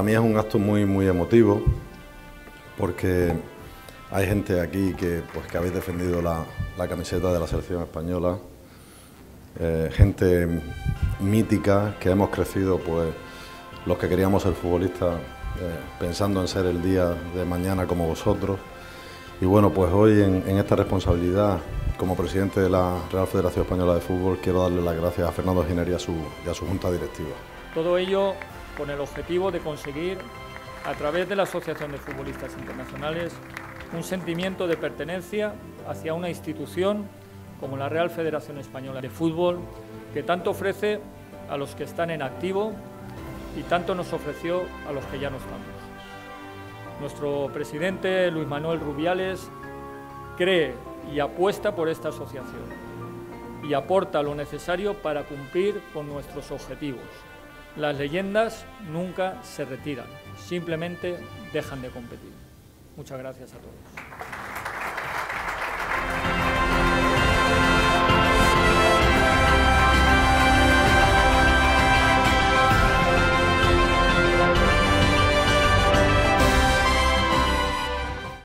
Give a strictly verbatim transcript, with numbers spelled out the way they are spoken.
Para mí es un acto muy, muy emotivo, porque hay gente aquí que, pues, que habéis defendido la, la camiseta de la selección española, eh, gente mítica que hemos crecido, pues, los que queríamos ser futbolistas, eh, pensando en ser el día de mañana como vosotros. Y bueno, pues hoy en, en esta responsabilidad, como presidente de la Real Federación Española de Fútbol, quiero darle las gracias a Fernando Giner y a su, y a su junta directiva. Todo ello con el objetivo de conseguir, a través de la Asociación de Futbolistas Internacionales, un sentimiento de pertenencia hacia una institución como la Real Federación Española de Fútbol, que tanto ofrece a los que están en activo y tanto nos ofreció a los que ya no estamos. Nuestro presidente, Luis Manuel Rubiales, cree y apuesta por esta asociación y aporta lo necesario para cumplir con nuestros objetivos. Las leyendas nunca se retiran, simplemente dejan de competir. Muchas gracias a todos.